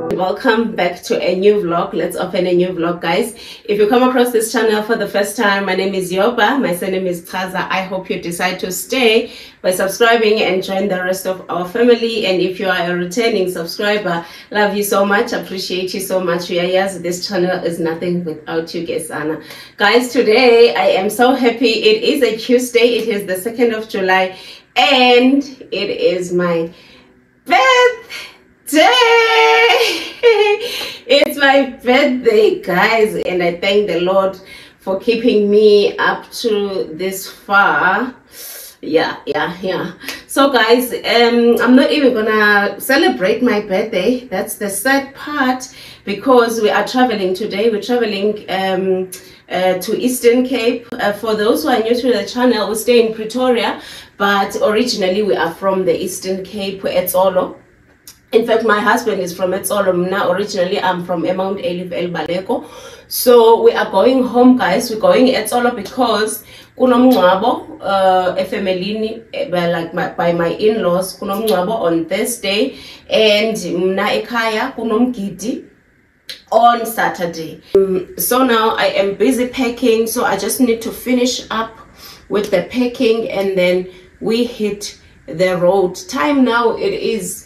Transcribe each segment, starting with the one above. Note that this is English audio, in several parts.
Welcome back to a new vlog. Let's open a new vlog, guys. If you come across this channel for the first time, my name is Yoba. My surname is Chaza. I hope you decide to stay by subscribing and join the rest of our family. And if you are a returning subscriber, love you so much, appreciate you so much. Yes, this channel is nothing without you, Gesana. Guys, today I am so happy. It is a Tuesday. It is the 2nd of July and it is my birthday. It's my birthday, guys, and I thank the Lord for keeping me up to this far. Yeah. So guys, I'm not even gonna celebrate my birthday. That's the sad part, because we are traveling today. We're traveling to Eastern Cape. For those who are new to the channel, we stay in Pretoria, but originally we are from the Eastern Cape, Kutsolo. In fact, my husband is from Kutsolo. Now, originally, I'm from Mount Elif El Baleko. So we are going home, guys. We're going Kutsolo because kunomngcwabo efamilini, like by my in-laws, kunomngcwabo on Thursday, and mna ekhaya kunomgidi on Saturday. So now I am busy packing, so I just need to finish up with the packing and then we hit the road. Time now, it is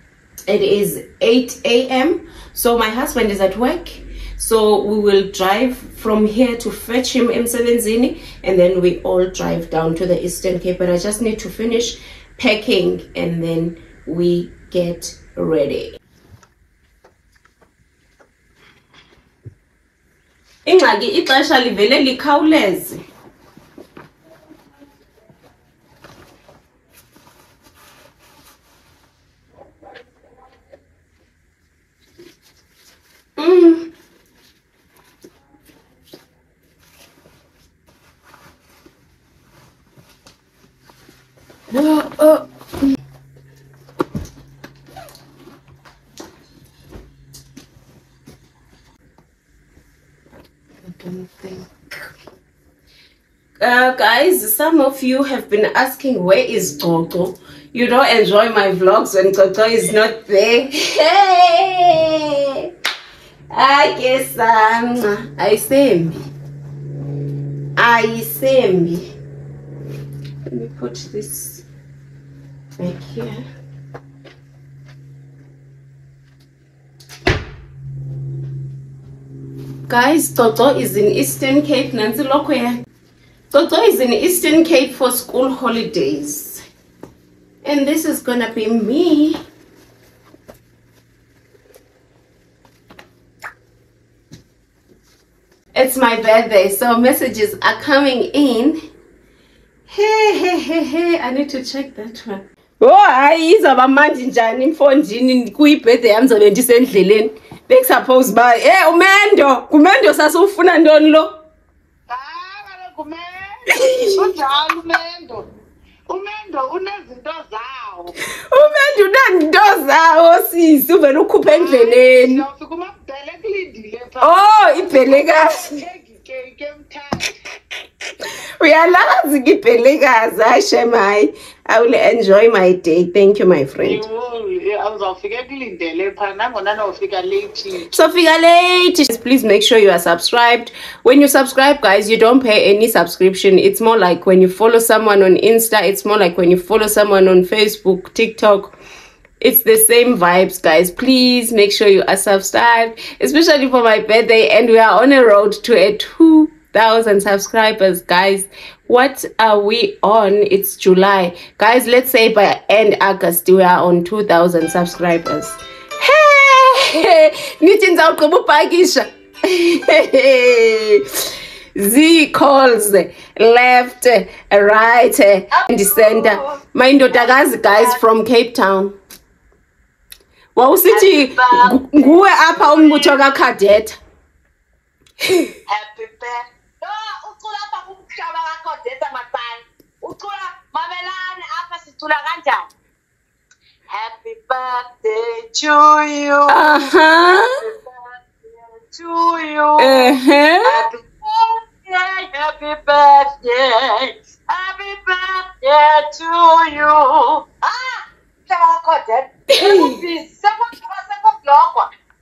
8 a.m. so my husband is at work, so we will drive from here to fetch him in Emsebenzini, and then we all drive down to the Eastern Cape. But I just need to finish packing and then we get ready. Ingxaki ixesha livele likhawuleze. Guys, some of you have been asking, where is Toto? You don't enjoy my vlogs when Toto is not there. Hey, I guess I say me. Let me put this back here. Guys, Toto is in Eastern Cape. Nancy Lokwe. Toto is in Eastern Cape for school holidays. And this is gonna be me. It's my birthday, so messages are coming in. Hey, I need to check that one. Oh, hayi izaba manje njani mfondini kuyibirthday yami zobe ndisendleleni. Bekusuppose ba kumendo sasufuna ntoni lo? Kumendo. Unjani umendo? Umendo unezinto zawo. Umendo unezinto zawo sisi uvele ukhuphe endleleni. Uyafika umabhele kulindile pha. Oh, ibhelekazi. Uyalazi ibhelekazi Ashemai. I will enjoy my day. Thank you, my friend. So please make sure you are subscribed. When you subscribe, guys, you don't pay any subscription. It's more like when you follow someone on Insta. It's more like when you follow someone on Facebook, TikTok. It's the same vibes, guys. Please make sure you are subscribed, especially for my birthday, and we are on a road to a 2,000 subscribers, guys. What are we on? It's July, guys. Let's say by end August we are on 2,000 subscribers. Hey, Z calls left, right, and center. My ndodakazi, guys, from Cape Town. Wow, city nguwe apha umbutho kaKhadetha. Happy birthday. Ucula apha kumhlaba kaKhadetha masana. Ucula mamelane apha sicula kanjani? Happy birthday to you. Happy birthday to you. Happy birthday. Happy birthday to you. Ah, Khadet.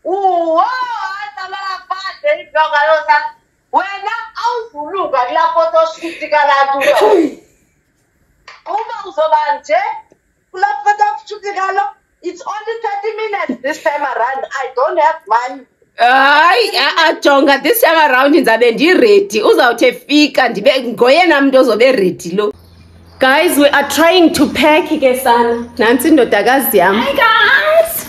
this time around, I don't have money. Jonga, this time around ndizabe ndiredi uzawuthe fika ndibe ngoyena mntu ozobe ready lo. Guys, we are trying to pack ke sana. Nansi ndodakazi yam. Hi guys.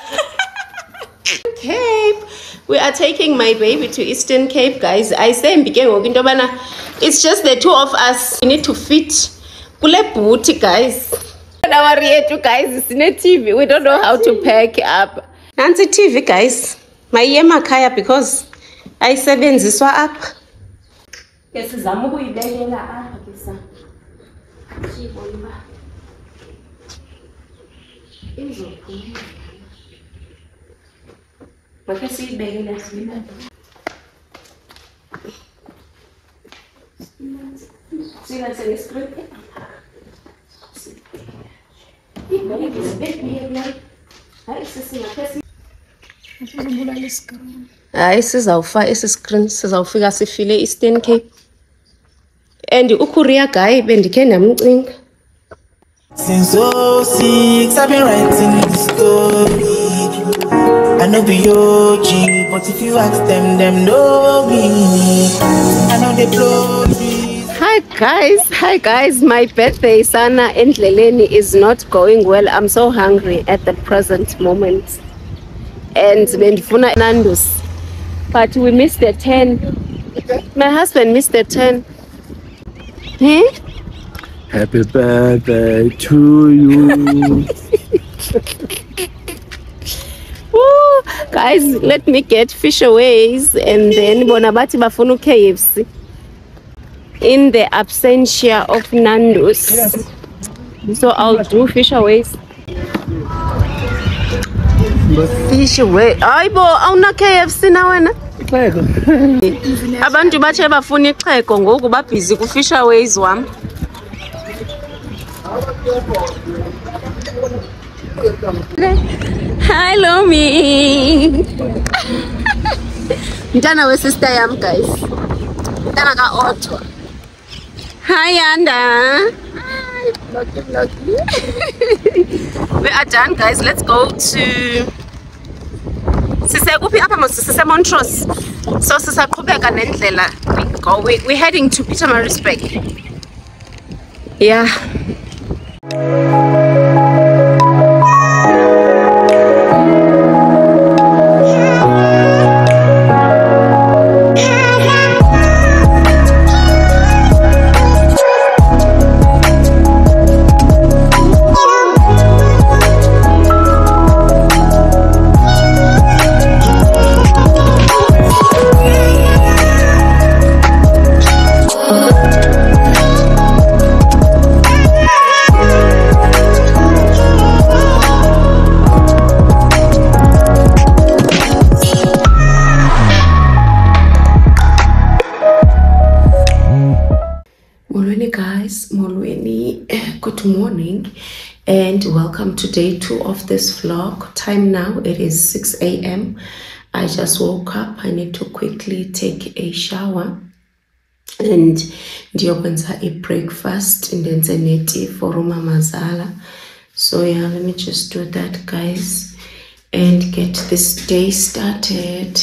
Cape. We are taking my baby to Eastern Cape, guys. I say mbike ngoku into bana it's just the two of us. We need to fit kule booty, guys. Our yethu, guys, sine TV. We don't know how to pack up. Nansi TV, guys. Mayiye emakhaya because ayisebenziswa apha. Ke sizama ukuyibekela apha ke sa. Sibona ba. Izophuma. Makhe siyibekele sibina. Sina sescript. Ibeke sibekele. Hayi sisingakhe hayi sizawufa esi screen sizawufika sifile Eastern Cape and uKorea guy bendikhe ndamcinga. Since 06 I've been writing the story. I know be OG, but if you ask them know me. I know they blow me. Hi guys, my birthday sana endleleni is not going well. I'm so hungry at the present moment. And bendifuna Nando's, but we missed the 10. My husband missed the 10. Happy birthday to you. Woo, guys, let me get fishaways and then bonabati bafunu KFC in the absentia of Nando's. So I'll do fishaways. Fish away. Ayibo awuna KFC na wena? Ixhego. Abantu bathe bafuna ixhego ngoku babhizi ku fishaways wam. Hi Lomi. Mntana we sister yam, guys. Mntana ka Otto. Hi Yanda. Lucky. We are done, guys. Let's go to Montrose. So we're heading to Pietermaritzburg. Yeah. Good morning and welcome to day 2 of this vlog. Time now, it is 6 a.m. I just woke up. I need to quickly take a shower and ndiyokwenza a breakfast and then zeneti for Mama Zala. So yeah, let me just do that, guys, and get this day started.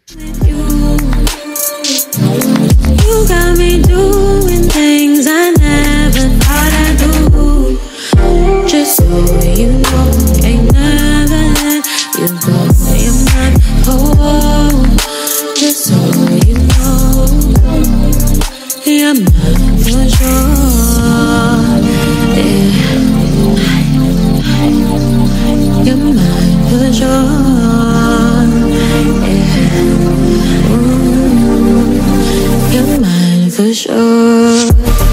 You got me doing things I never thought I'd do. Just so you know, ain't never let you go. You're my home. Just so you know, you're mine for sure. Yeah. You're mine for sure. Yeah. You're mine for sure.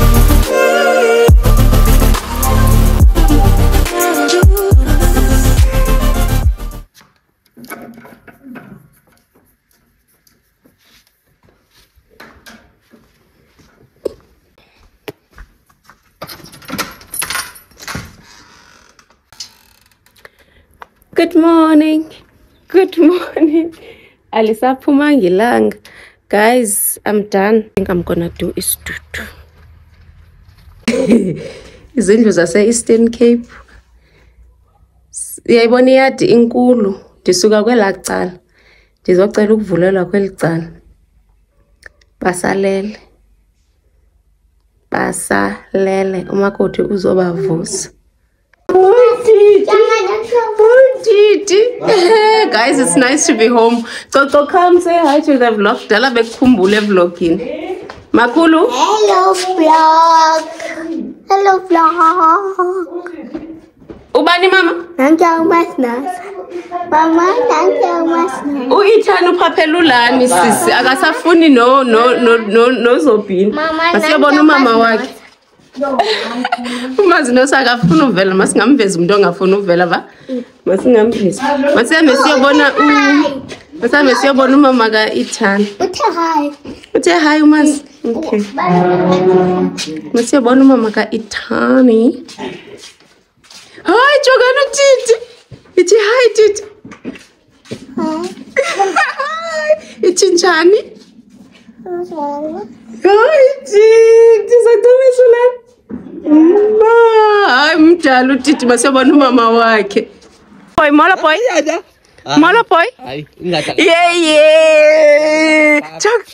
Good morning. Alisaphuma ngilanga. Guys, I'm done. I think I'm gonna do is tutu. Izindlu zase Eastern Cape. Yayibona iyadi inkulu. Ndisuka kwelaa cala. Ndizocela ukuvulelwa kweli cala. Basalele. Umakoti uzobavusa. Guys, it's nice to be home. So come say hi to the vlog. Dala bekhumbule vlogini. Makulu. Hello vlog. Hello vlog. Ubani mama? Nanjani masnas. Mama, nanjani masnas. Uithana uphaphelulani sisi akasafuni no zobhini. Masiyabona umama wakhe. Umazinosa akafuna uvela masingamveza umuntu ongafuna uvela ba. Masingamveza. Masame siyabona umama ka Ithana. Uthe hi umazi. Okay. Masiyabona umama ka Ithani. Hi, Jogana Titi. Ithi hi Titi. Ithi njani? Hi Titi, sakumesulani. Hayi mdala uTiti masiyabona umama wakhe. Boy, mola boy. Mola boy. Hayi, ingada. Yeah. Chok.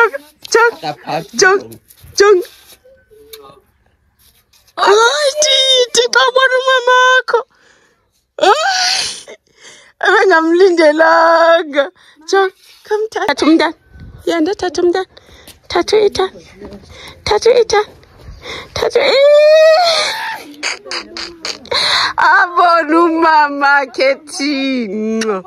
Ay, Titi, kabona umamakho. Ay. Abengamlindelanga. Chok, come thatha umntana. Yanda thatha umntana. Thatha Ithana. Abona umama kethinqo.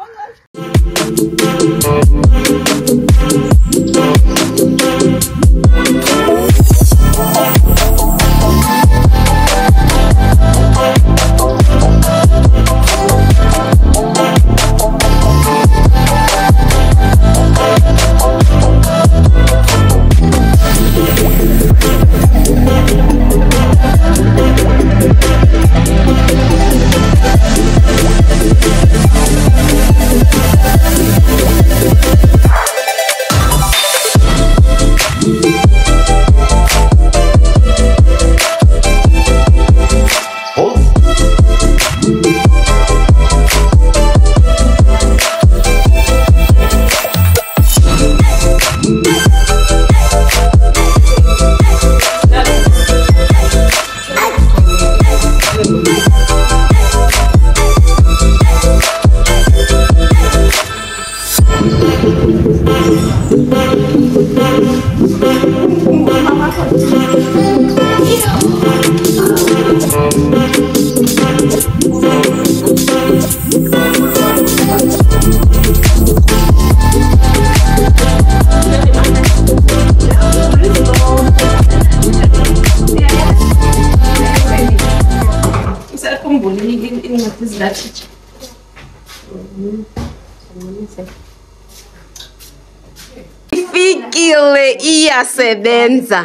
Ifikile iyasebenza.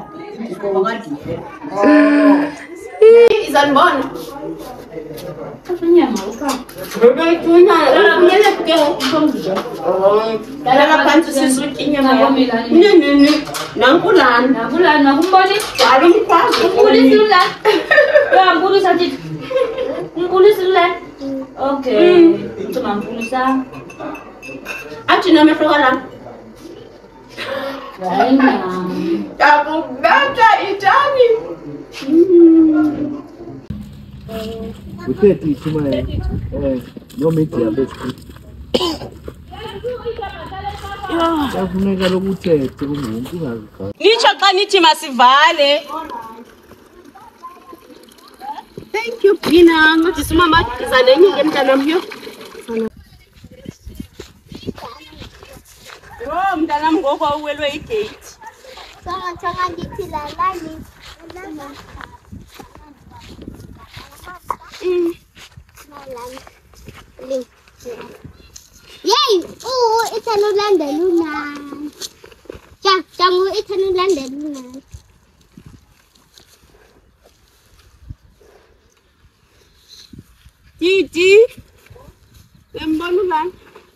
Izanibona. Okay. Achi na metoka Yakubata Ithani. Utethi sima no media best. Yafuneka lokuthethe umuntu ungazi. Nitsho xa nithi masivale. Thank you Pina. Ngothi mama izane nyinge mntana myo. Oh mntana ngoko uwelwe igate. Songa ndithi lalani. Yay! Oh, Ithana ulandela unani. Jangu Ithana ulandela unani. Titi. Lembona ulani.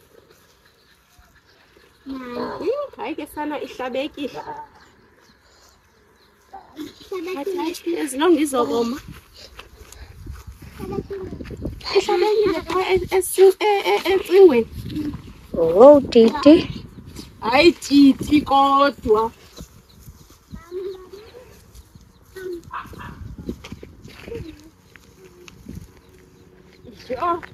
Hayi ke sana ihlabekile. As long as izokoma. Ihlabekile wena. Oh, Titi. Hayi Titi kodwa. Sure.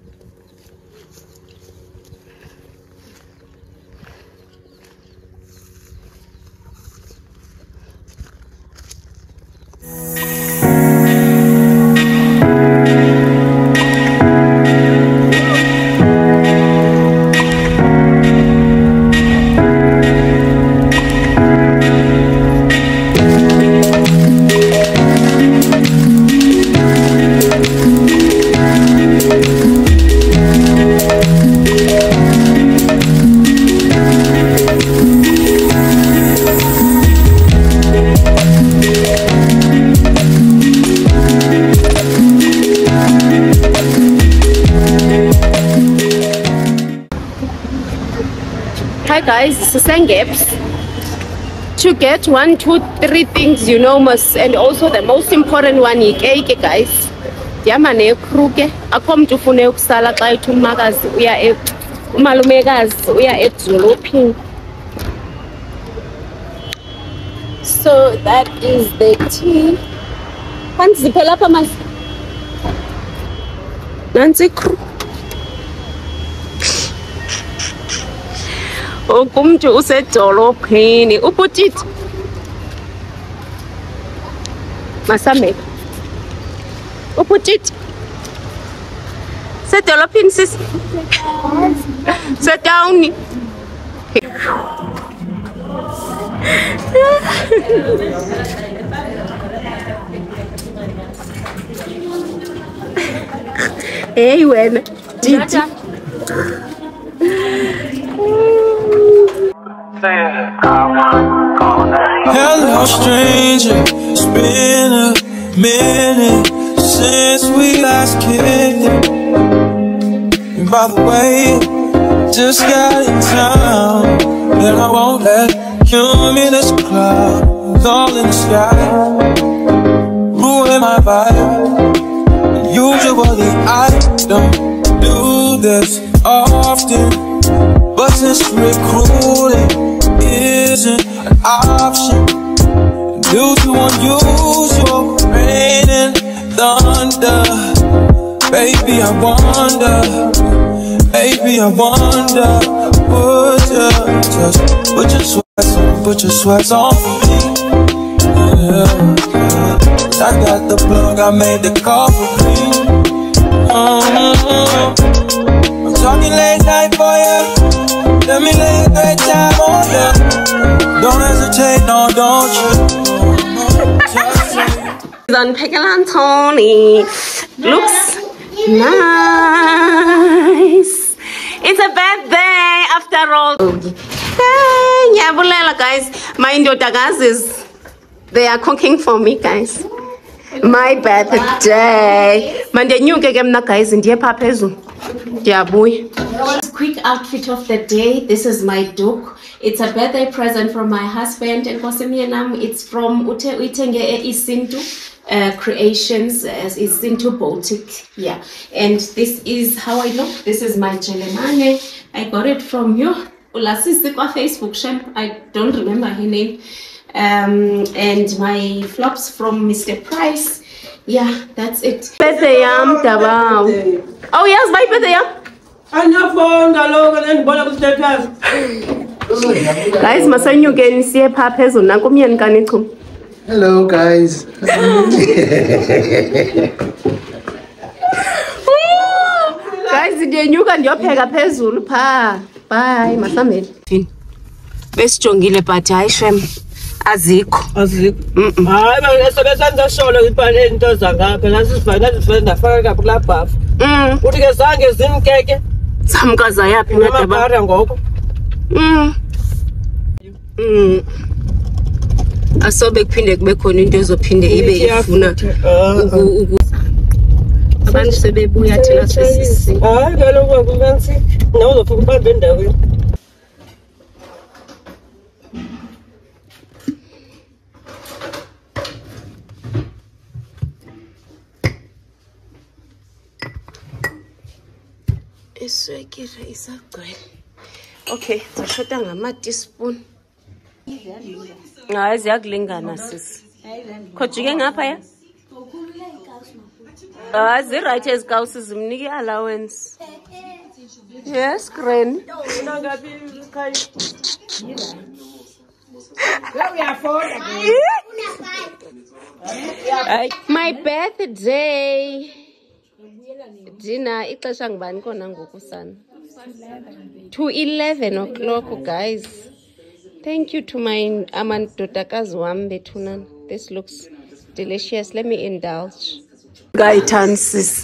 Hi guys, gaps. To get 1, 2, 3 things you know must, and also the most important one is cake guys. Yamane kruke akom tufune ukusala xa ethi umakazi uya umalumekazi uya edolophini. So that is the tea. Fancy phela apha mas. Nansi kru. Ukumntu usedolophini ubutiti masame ubutiti sedolophini sis setawuni hey wena titi Hello, stranger. It's been a minute since we last kicked it. And by the way, just got in town, and I won't let cumulus clouds all in the sky ruin my vibe. Usually I don't do this often, but since recruiting isn't an option due to unusual rain and thunder, baby I wonder, would you just put your sweats on for me? Yeah. I got the plug, I made the call for me. I'm talking late night for you. Let me lay a great time on you. Don't hesitate, no, don't you? Just say. On Pegalan Tony. Looks nice. It's a birthday after all. Hey, yeah, guys. My Indotagazes, they are cooking for me, guys. My birthday. Mande new game guys in dear papezu. Yeah, boy. Quick outfit of the day. This is my duke. It's a birthday present from my husband and Kosemianam. It's from Ute Uitenge Isintu Creations as Isintu Boutique. Yeah. And this is how I look. This is my Jelemane. I got it from you. Ulasisi kwa Facebook Shem. I don't remember her name. And my flops from Mr. Price. Yeah, that's it. Birthday yam tabao. Oh yes, my birthday yam. Guys, masanyu gen siye papezo na kumyen kanikum. Hello guys. Guys, ndiyenyuka ndiyopheka phezulu pha. Bye, masameli. Besijongile but hayi shem. Azikho. Hayi basebenza sholo ibhale into zangapha nasifana ndafaka kaphi kula bhafu. Uthi ke zange zinkeke. Samkaza yaphi ngadaba. Namabhara ngoko. Asobe kuphinde kube khona into ezophinde ibe ifuna abantu sebebuya thina sesisi. Hayi kaloku akubenzi nawe uzofika ubambe endaweni. Okay, zashota ngama-teaspoon. Hayi ziyakulingana sisi. Khojike ngapha ya? Hayi zirayight ezikawusi zimnika i-allowance. Yes, Granny. My birthday. Dinner ixesha ngibani kona ngoku sana? To 11 o'clock, guys. Thank you to my amandodakazi wam bethuna. This looks delicious. Let me indulge. Guy Tansis.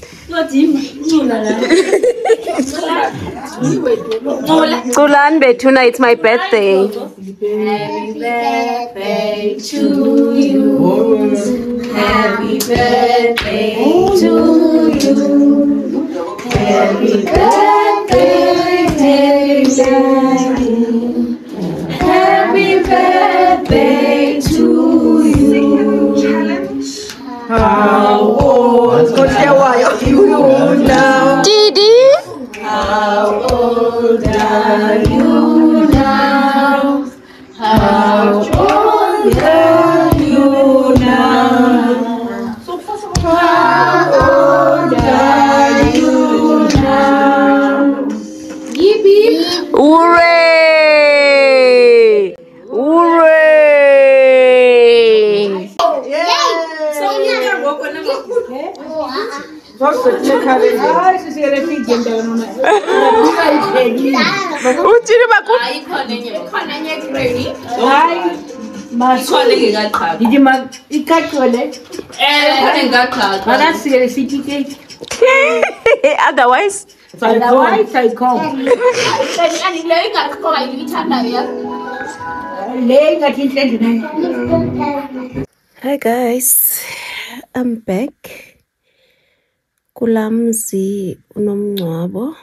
Kulan bethuna, it's my birthday. Happy birthday to you. Happy birthday to you. Happy birthday, happy birthday to you. How old are you now? Didi? How old are you now? How old are you now? How old are you now? Yippee! Hooray! Hooray! Otherwise I come. Hi guys, I'm back. Kulamzi unomngcwabo.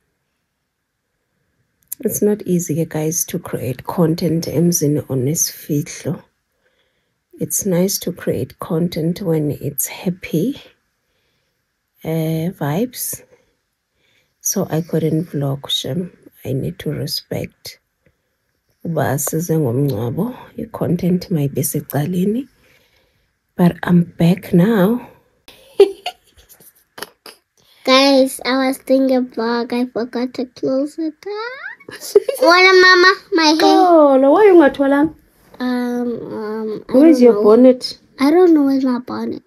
It's not easy, guys, to create content emzini onesifihlo. It's nice to create content when it's happy vibes. So I couldn't vlog shem. I need to respect. Uba size ngomngcwabo, your content might be secalini. But I'm back now. Guys, I was thinking vlog. I forgot to close it. What, Mama? My hair. Oh, no, why you not tolang? Where's your bonnet? I don't know where's my bonnet.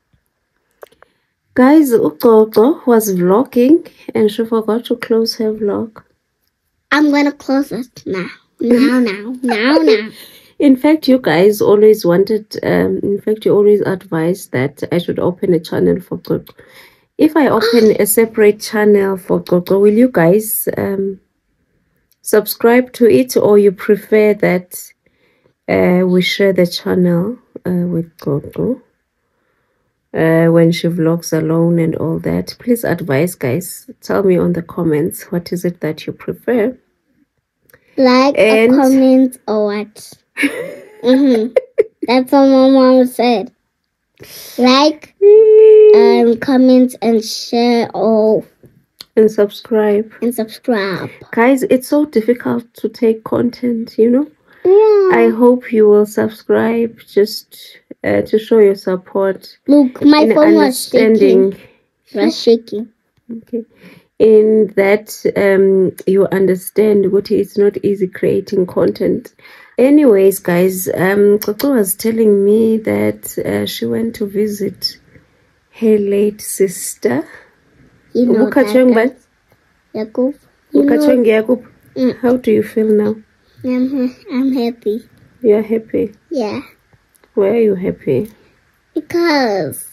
Guys, Ugogo was vlogging and she forgot to close her vlog. I'm gonna close it now. Now. In fact, you guys always wanted, you always advised that I should open a channel for Gogo. If I open a separate channel for Gogo, will you guys subscribe to it, or you prefer that we share the channel with Gogo when she vlogs alone and all that? Please advise, guys. Tell me on the comments, what is it that you prefer? Like a comment or what? That's what my mom said. Like, comment and share all. And subscribe. Guys, it's so difficult to take content, you know? Yeah. I hope you will subscribe just to show your support. Look, my phone was shaking. It was shaking. Okay. In that you understand what it's not easy creating content. Anyways, guys, Kutsolo was telling me that she went to visit her late sister. You know that, Yakub. How do you feel now? I'm happy. You're happy? Yeah. Why are you happy? Because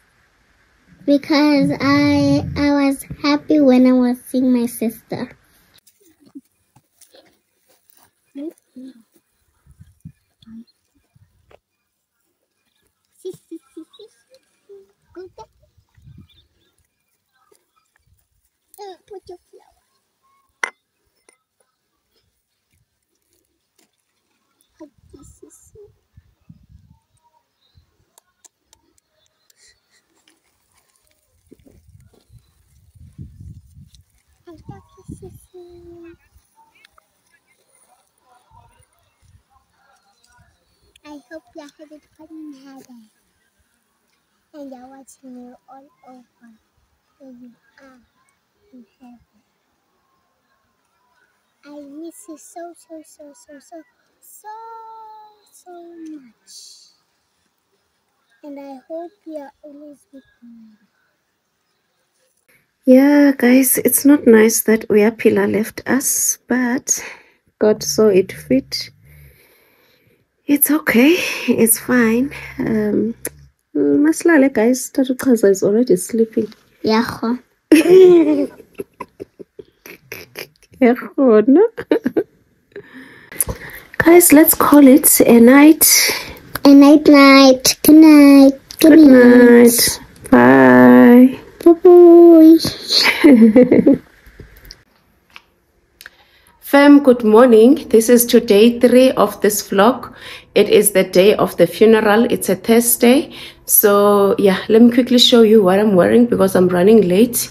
I was happy when I was seeing my sister. Put your flower. I'm talking. And you're watching you all over where you are in heaven. I miss you so much. And I hope you're always with me. Yeah, guys, it's not nice that Uyapila left us, but God saw it fit. It's okay. It's fine. Maslale, guys. Tatu Chaza is already sleeping. Yeah. Guys, let's call it a night. A night. Good night. Good night. Bye. Bye. Fam, good morning. This is today 3 of this vlog. It is the day of the funeral. It's a Thursday. So yeah, let me quickly show you what I'm wearing because I'm running late.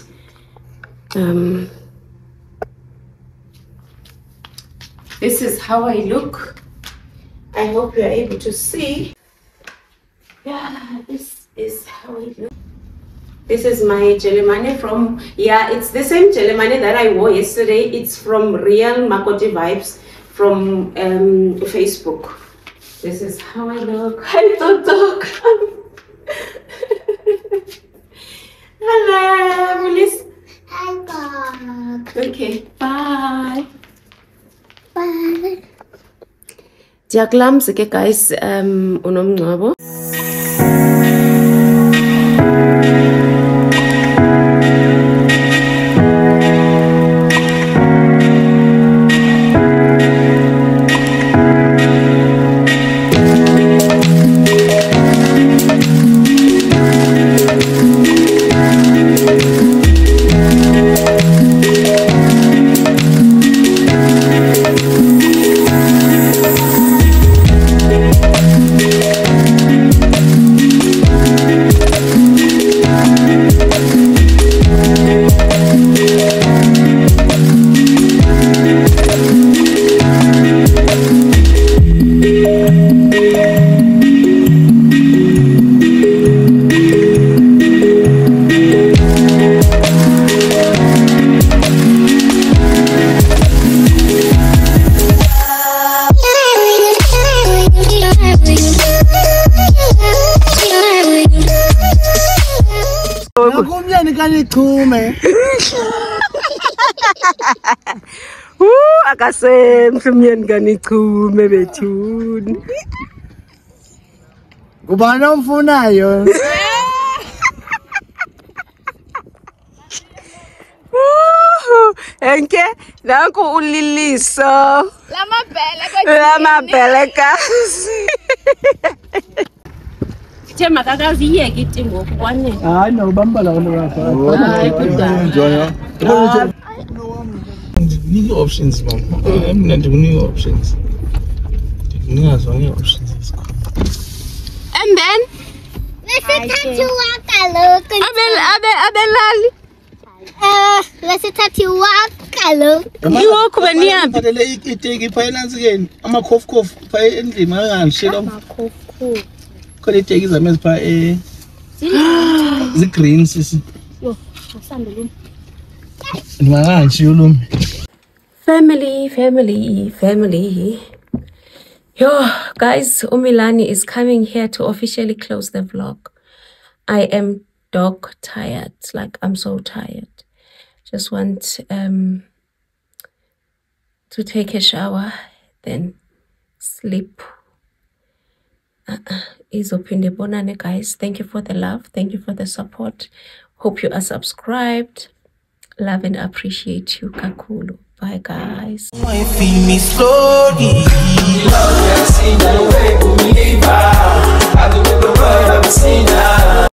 This is how I look. I hope you're able to see. Yeah, this is how I look. This is my Jelemane from, yeah, it's the same Jelemane that I wore yesterday. It's from Real Makoti Vibes from Facebook. This is how I look. I don't talk. Hello, Police. Hi, God. Okay, bye. Bye. Diaklams, okay, guys, unomngcwabo. Akasemhlumyeni kanichume bethuni. Ngubani omfunayo? Enke nanku uliliso lamabhele kasi. Thema kakaziyeke itingo kwane. Hayi nobamba la New options, mom. I'm not doing new options. New options. And then abelali. Let's start you walk. You kubeni yapi? Badele iteki finance again. Ama kof pa endlini ngangishela. Khona iteki zamezi pa zi green sisi. Yo, asambeleni. Family. Yo, guys, Umilani is coming here to officially close the vlog. I am dog tired. Like, I'm so tired. Just want to take a shower, then sleep. Izopinde bonane, guys. Thank you for the love. Thank you for the support. Hope you are subscribed. Love and appreciate you, Kakulu. Bye, guys. Feel me slowly.